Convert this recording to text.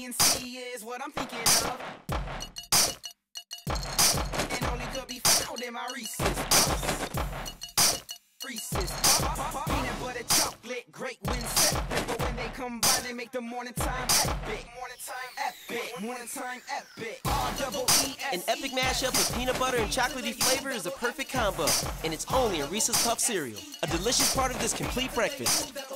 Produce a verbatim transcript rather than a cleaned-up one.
and C is what I'm thinking of. And only could be found in my Reese's. Reese's. Peanut butter chocolate, great when separate, but when they combine, they make the morning time epic. Morning time epic. Morning time epic. R double E S E. An epic mashup of peanut butter and chocolatey flavor is a perfect combo, and it's only in Reese's Puff cereal, a delicious part of this complete breakfast.